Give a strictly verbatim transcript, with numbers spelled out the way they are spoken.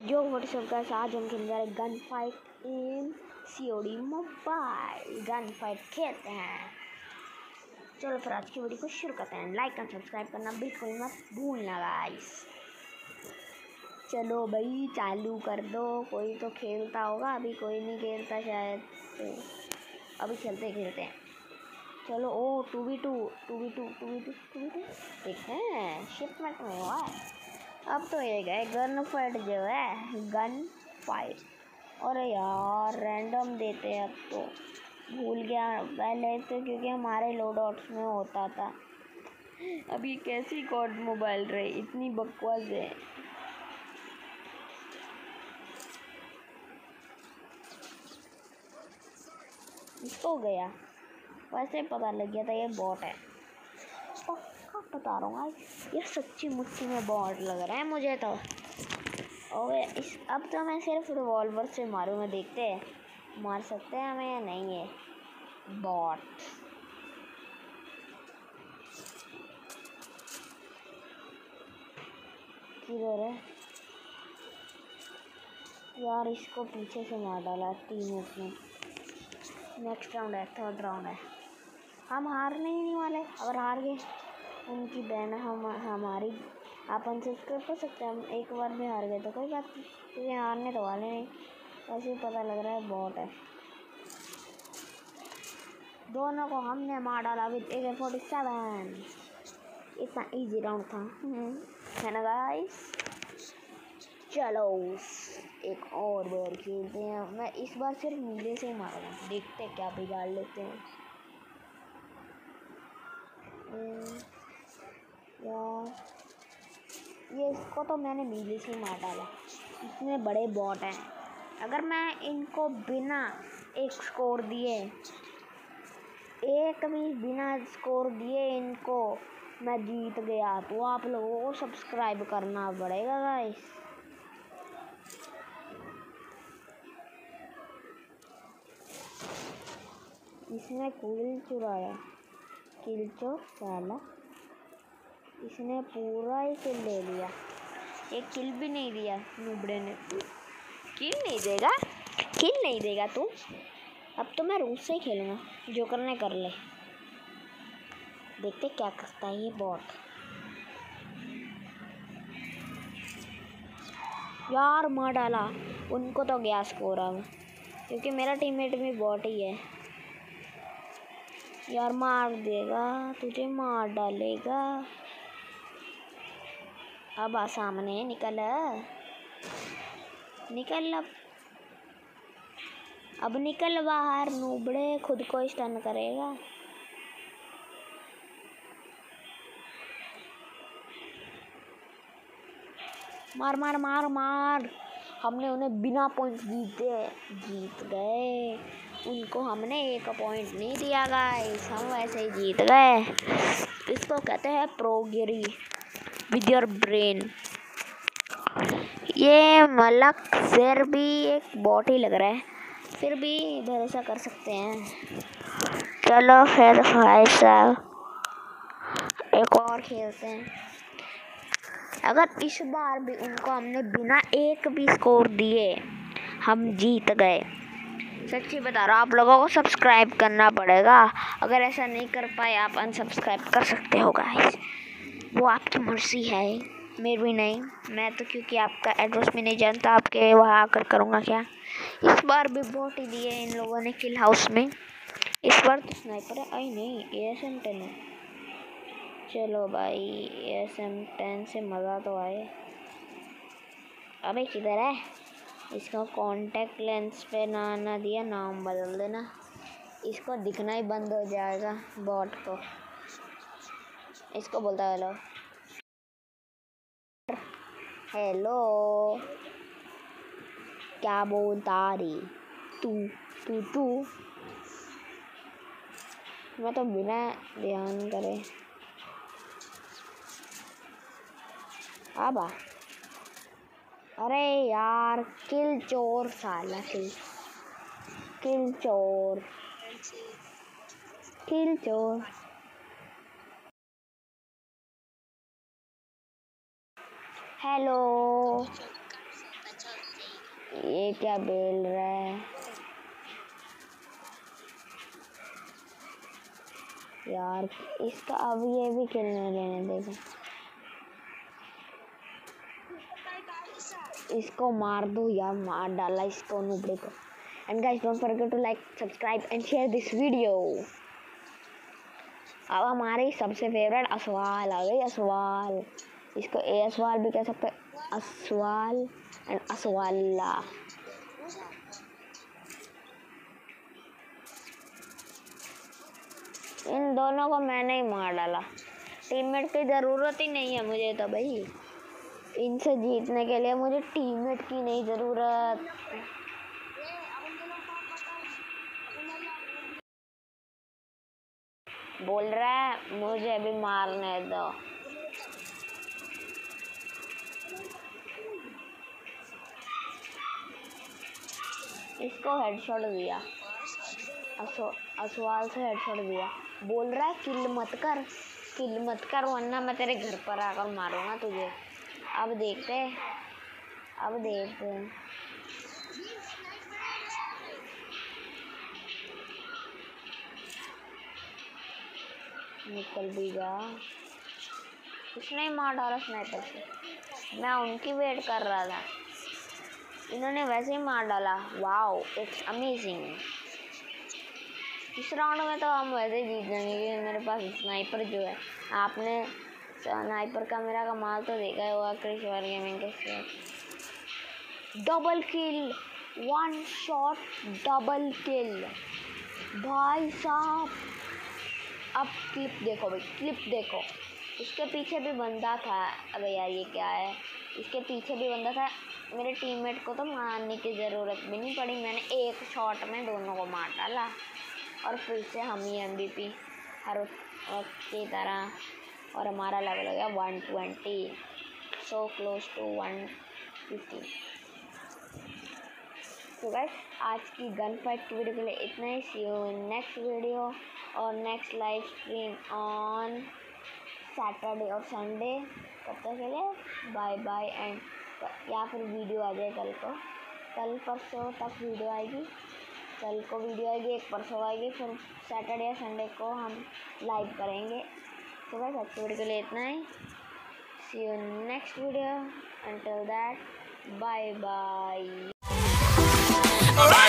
जो WhatsApp guys, आज हम खेलने जा रहे gun fight in COD mobile. Gun fight खेलते हैं। चलो फिर आज की वीडियो को शुरू करते हैं। लाइक और सब्सक्राइब करना बिल्कुल मत भूलना गाइस। चलो भाई चालू कर दो। कोई तो खेलता होगा, अभी कोई नहीं खेलता शायद से। अभी खेलते खेलते हैं। चलो oh two v two two v two two v two two v two देखते हैं शिपमेंट में हुआ है। अब तो ये गए गन फाइट जो है गन फाइट। अरे यार रैंडम देते हैं अब तो। भूल गया पहले तो, क्योंकि हमारे लोडआउट्स में होता था। अभी कैसी कॉड मोबाइल रहे, इतनी बकवास है। इसको गया, वैसे पता लग गया था ये बॉट है। पक्का बता रहा हूँ ये सच्ची मुच्ची में बॉट लग रहा है मुझे तो। और इस अब तो मैं सिर्फ रिवॉल्वर से मारूंगा, देखते हैं मार सकते हैं हमें या नहीं। है बॉट किधर है यार? इसको पीछे से मार डाला तीन मिनट में। नेक्स्ट राउंड है, थर्ड राउंड है। हम हारने ही नहीं वाले। अगर हार गए उनकी बहन हम हमारी आप अनसब्सक्राइब कर सकते हैं। हम एक बार भी हार गए तो कोई बात नहीं, क्योंकि हारने तो वाले नहीं। ऐसे ही पता लग रहा है बॉट है। दोनों को हमने मार डाला with A K forty seven. इतना इजी राउंड था है ना गाइस। चलो एक और बार खेलते हैं। मैं इस बार सिर्फ नीले से मारूंगा, देखते क्या बिगाड़ लेते हैं। यार ये इसको तो मैंने नीले से मार डाला। इतने बड़े बॉट हैं। अगर मैं इनको बिना एक स्कोर दिए एक भी बिना स्कोर दिए इनको मैं जीत गया, तो आप लोगों को सब्सक्राइब करना पड़ेगा गाइस। इसने किल चुराया, किल चोर साला। इसने पूरा ही किल ले लिया, एक किल भी नहीं दिया नुबड़े ने। किल नहीं देगा, किल नहीं देगा तू। अब तो मैं रूस से ही खेलूंगा, जो करने कर ले। देखते क्या करता है ये बॉट। यार मार डाला उनको तो गया स्कोर अब, क्योंकि मेरा टीममेट भी बॉट ही है। यार मार देगा, तुझे मार डालेगा। अब आ सामने निकल निकल अब अब निकल बाहर नूबड़े, खुद को स्टन करेगा। मार मार मार मार। हमने उन्हें बिना पॉइंट जीते जीत गए। उनको हमने एक पॉइंट नहीं दिया गाइस, हम वैसे ही जीत गए। इसको कहते हैं प्रोगिरी विद योर ब्रेन। ये मलक फिर भी एक बॉट ही लग रहा है, फिर भी भरोसा कर सकते हैं। चलो फिर भाई साहब एक और खेलते हैं। अगर इस बार भी उनको हमने बिना एक भी स्कोर दिए हम जीत गए। सच्ची बता रहा हूँ, आप लोगों को सब्सक्राइब करना पड़ेगा। अगर ऐसा नहीं कर पाए आप अनसब्सक्राइब कर सकते हो गाइस, वो आपकी मर्जी है, मेरी नहीं। मैं तो क्योंकि आपका एड्रेस भी नहीं जानता, आपके वहाँ आकर करूँगा क्या। इस बार भी बहुत ही दिए इन लोगों ने किल हाउस में। इस बार तो स्नाइपर है, आई नहीं ए एस एम टेन है। चलो भाई ए एस एम टेन से मज़ा तो आए। अबे किधर है? इसको कांटेक्ट लेंस पे ना आना दिया, नाम बदल देना। इसको दिखना ही बंद हो जाएगा बॉट को। इसको बोलता हेलो हेलो। क्या बोलता रे तू तू तू मैं तो बिना ध्यान करे आबा। अरे यार किल चोर साला, किल किल चोर किल चोर। हेलो ये क्या बेल रहा है यार, इसका अब ये भी खेलने लेने देगा। इसको मार दो यार, मार डाला इसको नुबड़े को। And guys don't forget to like, subscribe and share this video. अब हमारी सबसे फेवरेट असवाल आ गई, असवाल। इसको ए असवाल भी कह सकते हैं, असवाल एंड असवाला। इन दोनों को मैंने ही मार डाला। टीममेट की ज़रूरत ही नहीं है मुझे तो भाई, इनसे जीतने के लिए मुझे टीममेट की नहीं ज़रूरत। बोल रहा है मुझे भी मारने दो। इसको हेडशॉट दिया, असवाल से हेडशॉट दिया। बोल रहा है किल मत कर, किल मत कर वरना मैं तेरे घर पर आकर मारूंगा तुझे। अब देखते अब देखते निकल भी जा। उसने मार डाला स्नाइपर से। मैं उनकी वेट कर रहा था, इन्होंने वैसे ही मार डाला। Wow it's amazing. इस राउंड में तो हम वैसे ही जीत जाएंगे क्योंकि मेरे पास स्नाइपर जो है। आपने स्नाइपर का मेरा कमाल तो देखा ही होगा क्रिश वार गेमिंग के साथ। Double kill, one shot double kill भाई साहब। अब क्लिप देखो भाई, क्लिप देखो। इसके पीछे भी बंदा था। अबे यार ये क्या है, इसके पीछे भी बंदा था। मेरे टीममेट को तो मारने की ज़रूरत भी नहीं पड़ी, मैंने एक शॉट में दोनों को मार डाला। और फिर से हम ही एम वी पी हर वक्त की तरह। और हमारा लेवल हो गया one twenty, so close to one fifty. तो गाइस आज की गन फाइट की वीडियो के लिए इतना ही। सी यू नेक्स्ट वीडियो और next live stream on Saturday और संडे। तब तक के लिए बाय बाय। एंड या फिर वीडियो आ जाए कल को, कल परसों तक वीडियो आएगी। कल को वीडियो आएगी, एक परसों आएगी, फिर सैटरडे या संडे को हम लाइव करेंगे। तो बस आज की वीडियो के लिए इतना ही। See you next video, until that bye bye.